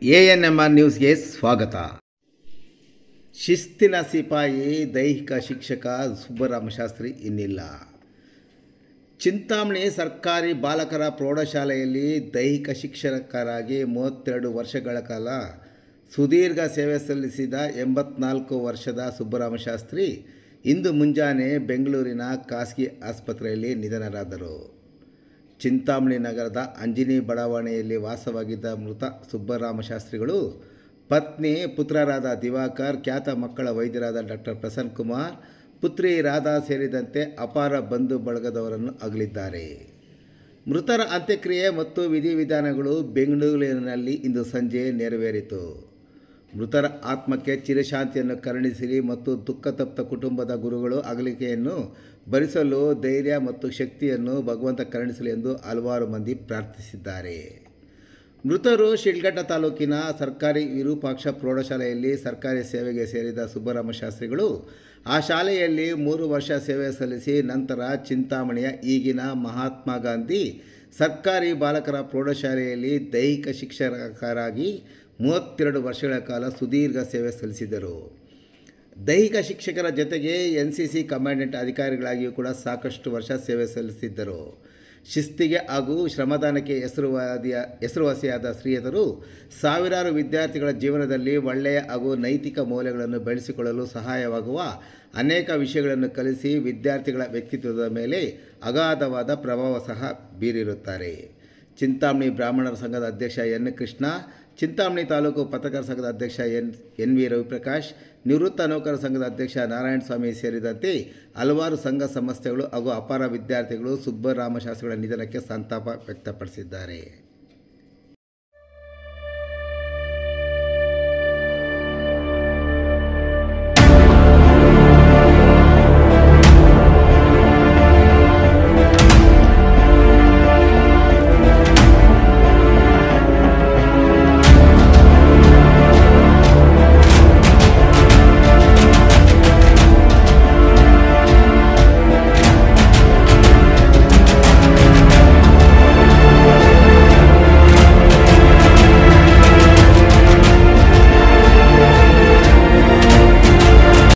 ANMR ನ್ಯೂಸ್ಗೆ ಸ್ವಾಗತ. ಶಿಸ್ತಿನ ಸಿಪಾಯಿ ದೈಹಿಕ ಶಿಕ್ಷಕ ಸುಬ್ಬರಾಮ ಶಾಸ್ತ್ರಿ ಇನ್ನಿಲ್ಲ. ಚಿಂತಾಮಣಿ ಸರ್ಕಾರಿ ಬಾಲಕರ ಪ್ರೌಢಶಾಲೆಯಲ್ಲಿ ದೈಹಿಕ ಶಿಕ್ಷಕರಾಗಿ 32 ವರ್ಷಗಳ ಕಾಲ ಸುದೀರ್ಘ ಸೇವೆ ಸಲ್ಲಿಸಿದ 84 ವರ್ಷದ ಸುಬ್ಬರಾಮ ಶಾಸ್ತ್ರಿ ಇಂದು ಮುಂಜಾನೆ ಬೆಂಗಳೂರಿನ ಖಾಸಗಿ ಆಸ್ಪತ್ರೆಯಲ್ಲಿ ನಿಧನರಾದರು. ಚಿಂತಾಮಣಿ ನಗರದ ಅಂಜನಿ ಬಡಾವಣೆಯಲ್ಲಿ ವಾಸವಾಗಿದ್ದ ಮೃತ ಸುಬ್ಬರಾಮ ಶಾಸ್ತ್ರಿಗಳು ಪತ್ನಿ, ಪುತ್ರರಾದ ದಿವಾಕರ್, ಖ್ಯಾತ ಮಕ್ಕಳ ವೈದ್ಯರಾದ ಡಾಕ್ಟರ್ ಪ್ರಸನ್ನ ಕುಮಾರ್, ಪುತ್ರಿ ರಾಧಾ ಸೇರಿದಂತೆ ಅಪಾರ ಬಂಧು ಬಳಗದವರನ್ನು ಅಗಲಿದ್ದಾರೆ. ಮೃತರ ಅಂತ್ಯಕ್ರಿಯೆ ಮತ್ತು ವಿಧಿವಿಧಾನಗಳು ಬೆಂಗಳೂರಿನಲ್ಲಿ ಇಂದು ಸಂಜೆ ನೆರವೇರಿತು. ಮೃತರ ಆತ್ಮಕ್ಕೆ ಚಿರಶಾಂತಿಯನ್ನು ಕರುಣಿಸಲಿ ಮತ್ತು ದುಃಖತಪ್ತ ಕುಟುಂಬದ ಗುರುಗಳು ಅಗಲಿಕೆಯನ್ನು ಭರಿಸಲು ಧೈರ್ಯ ಮತ್ತು ಶಕ್ತಿಯನ್ನು ಭಗವಂತ ಕರುಣಿಸಲಿ ಎಂದು ಹಲವಾರು ಮಂದಿ ಪ್ರಾರ್ಥಿಸಿದ್ದಾರೆ. ಮೃತರು ಶಿಡ್ಲಘಟ್ಟ ತಾಲೂಕಿನ ಸರ್ಕಾರಿ ವಿರೂಪಾಕ್ಷ ಪ್ರೌಢಶಾಲೆಯಲ್ಲಿ ಸರ್ಕಾರಿ ಸೇವೆಗೆ ಸೇರಿದ ಸುಬ್ಬರಾಮ ಶಾಸ್ತ್ರಿಗಳು ಆ ಶಾಲೆಯಲ್ಲಿ 3 ವರ್ಷ ಸೇವೆ ಸಲ್ಲಿಸಿ ನಂತರ ಚಿಂತಾಮಣಿಯ ಈಗಿನ ಮಹಾತ್ಮ ಗಾಂಧಿ ಸರ್ಕಾರಿ ಬಾಲಕರ ಪ್ರೌಢಶಾಲೆಯಲ್ಲಿ ದೈಹಿಕ ಶಿಕ್ಷಕರಾಗಿ 32 ವರ್ಷಗಳ ಕಾಲ ಸುದೀರ್ಘ ಸೇವೆ ಸಲ್ಲಿಸಿದರು. ದೈಹಿಕ ಶಿಕ್ಷಕರ ಜೊತೆಗೆ NCC ಕಮಾಂಡೆಂಟ್ ಅಧಿಕಾರಿಗಳಾಗಿಯೂ ಕೂಡ ಸಾಕಷ್ಟು ವರ್ಷ ಸೇವೆ ಸಲ್ಲಿಸಿದ್ದರು. ಶಿಸ್ತಿಗೆ ಹಾಗೂ ಶ್ರಮದಾನಕ್ಕೆ ಹೆಸರುವಾಸಿಯಾದ ಶ್ರೀಯದರು ಸಾವಿರಾರು ವಿದ್ಯಾರ್ಥಿಗಳ ಜೀವನದಲ್ಲಿ ಒಳ್ಳೆಯ ಹಾಗೂ ನೈತಿಕ ಮೌಲ್ಯಗಳನ್ನು ಬೆಳೆಸಿಕೊಳ್ಳಲು ಸಹಾಯವಾಗುವ ಅನೇಕ ವಿಷಯಗಳನ್ನು ಕಲಿಸಿ ವಿದ್ಯಾರ್ಥಿಗಳ ವ್ಯಕ್ತಿತ್ವದ ಮೇಲೆ ಅಗಾಧವಾದ ಪ್ರಭಾವ ಸಹ ಬೀರಿರುತ್ತಾರೆ. ಚಿಂತಾಮಣಿ ಬ್ರಾಹ್ಮಣರ ಸಂಘದ ಅಧ್ಯಕ್ಷ ಎನ್. ಕೃಷ್ಣ, ಚಿಂತಾಮಣಿ ತಾಲೂಕು ಪತ್ರಕರ್ತರ ಸಂಘದ ಅಧ್ಯಕ್ಷ ಎನ್. ವಿ. ರವಿಪ್ರಕಾಶ್, ನಿವೃತ್ತ ನೌಕರರ ಸಂಘದ ಅಧ್ಯಕ್ಷ ನಾರಾಯಣಸ್ವಾಮಿ ಸೇರಿದಂತೆ ಹಲವಾರು ಸಂಘ ಸಂಸ್ಥೆಗಳು ಹಾಗೂ ಅಪಾರ ವಿದ್ಯಾರ್ಥಿಗಳು ಸುಬ್ಬರಾಮ ಶಾಸ್ತ್ರಿಗಳ ನಿಧನಕ್ಕೆ ಸಂತಾಪ ವ್ಯಕ್ತಪಡಿಸಿದ್ದಾರೆ.